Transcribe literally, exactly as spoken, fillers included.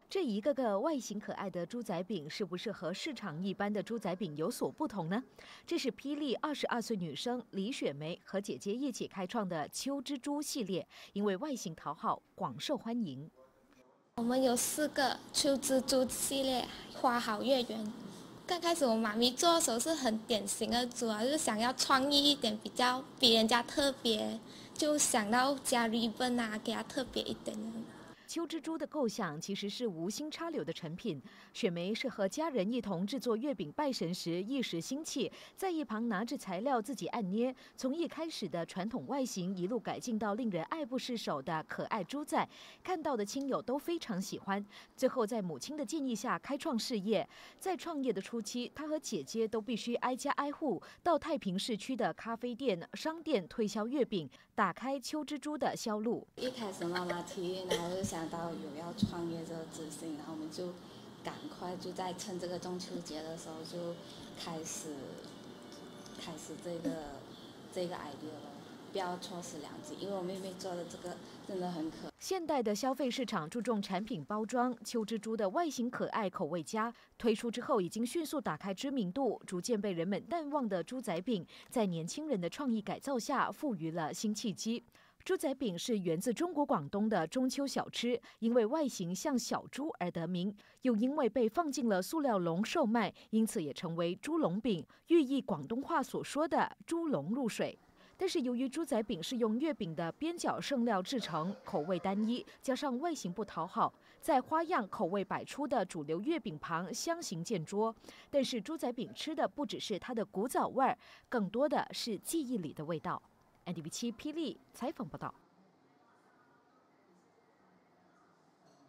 这一个个外形可爱的猪仔饼，是不是和市场一般的猪仔饼有所不同呢？这是霹雳二十二岁女生李雪梅和姐姐一起开创的秋之猪系列，因为外形讨好，广受欢迎。 我们有四个秋之猪系列，花好月圆。刚开始我妈咪做的时候是很典型的猪啊，就是想要创意一点，比较比人家特别，就想到加 ribbon 啊，给它特别一点。 秋之猪的构想其实是无心插柳的成品。雪梅是和家人一同制作月饼拜神时一时兴起，在一旁拿着材料自己按捏，从一开始的传统外形一路改进到令人爱不释手的可爱猪仔，看到的亲友都非常喜欢。最后在母亲的建议下开创事业。在创业的初期，她和姐姐都必须挨家挨户到太平市区的咖啡店、商店推销月饼，打开秋之猪的销路。 一开始妈妈提，然后就想到有要创业这个自信，然后我们就赶快就在趁这个中秋节的时候就开始开始这个这个 idea 了，不要错失良机，因为我妹妹做的这个真的很可。 现代的消费市场注重产品包装，秋之猪的外形可爱，口味佳，推出之后已经迅速打开知名度，逐渐被人们淡忘的猪仔饼，在年轻人的创意改造下赋予了新契机。猪仔饼是源自中国广东的中秋小吃，因为外形像小猪而得名，又因为被放进了塑料笼售卖，因此也成为猪笼饼，寓意广东话所说的猪笼入水。但是由于猪仔饼是用月饼的边角剩料制成，口味单一，加上外形不讨好，在花样口味百出的主流月饼旁相形见拙。但是猪仔饼吃的不只是它的古早味儿，更多的是记忆里的味道。N D V 七霹雳采访报道。